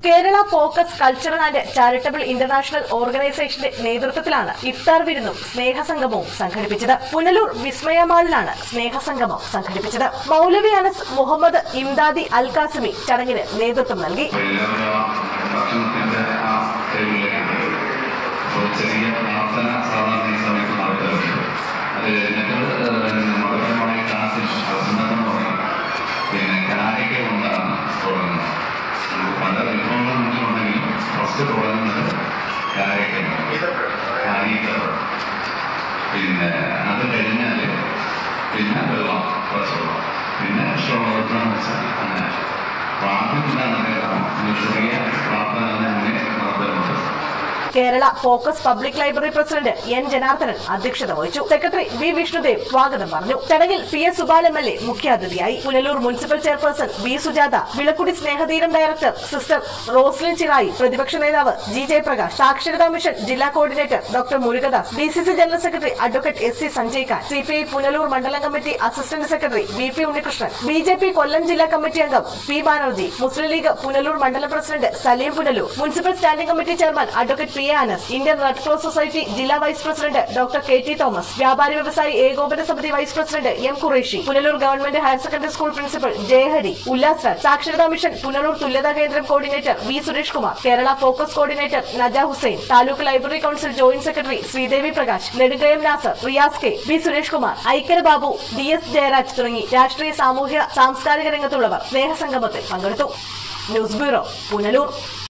Kerala focus cultural and charitable international ഓർഗനൈസേഷന്റെ നേതൃത്വത്തിലാണ് ഇഫ്താർ വിരുന്നും സ്നേഹസംഗമവും സംഘടിപ്പിച്ചത്. പുനലൂർ വിസ്മയമാളിലാണ് സ്നേഹസംഗമം സംഘടിപ്പിച്ചത്. മൗലവി അനസ് മുഹമ്മദ് ഇംദാദി അൽ കാസിമി ചടങ്ങിന് നേതൃത്വം നൽകി. പല വിഭവങ്ങൾ മുന്നിലുണ്ടെങ്കിലും ഫസ്റ്റ് തുടങ്ങുന്നത് പിന്നെ അത് കഴിഞ്ഞാൽ പിന്നെ വെള്ളം കുറച്ച് വെള്ളം പിന്നെ ഷോർട്ടെന്ന് വെച്ചാൽ അങ്ങനെ പ്രാർത്ഥന ചെറിയ പ്രാർത്ഥന അങ്ങനെ നടത്തുന്നുണ്ട്. Kerala focus public library president N Janardhanan അധ്യക്ഷത വഹിച്ചു. സെക്രട്ടറി വി വിഷ്ണുദേവ് സ്വാഗതം പറഞ്ഞു. ചടങ്ങിൽ P S Subal M L A മുഖ്യാതിഥിയായി. Punalur municipal chairperson B Sujatha, Vilakkudi Snehatheeram director sister Roslin Chirayi, പ്രതിപക്ഷ നേതാവ് ജി ജയപ്രകാശ്, സാക്ഷരതാ മിഷൻ ജില്ലാ coordinator doctor Murukadas, DCC general secretary advocate S C Sanjay Khan, CPI Punalur മണ്ഡലം committee assistant secretary V P Unnikrishnan, BJP Kollam ജില്ലാ കമ്മിറ്റി അംഗം പി ബാനർജി, മുസ്ലിം ലീഗ് പുനലൂർ മണ്ഡലം president Salim Punalur, municipal standing committee chairman advocate P A Anas, Indian red cross society ജില്ലാ vice president doctor K T Thomas, വ്യാപാരി വ്യവസായി ഏകോപന സമിതി vice president M Qureshi, Punalur government higher secondary school principal Jayahari, Ullas Raj, സാക്ഷരതാ mission Punalur തുല്യതാ കേന്ദ്രം coordinator V Suresh Kumar, Kerala focus coordinator Naja Hussain, taluk library council joint secretary Sreedevi Prakash, Nedumkayam Nasar, Riyas K, V Suresh Kumar, Aikkara Babu, D S Jayaraj തുടങ്ങി രാഷ്ട്രീയ സാമൂഹ്യ സാംസ്കാരിക രംഗത്തുള്ളവർ സ്നേഹസംഗമത്തിൽ പങ്കെടുത്തു. News bureau, Punalur.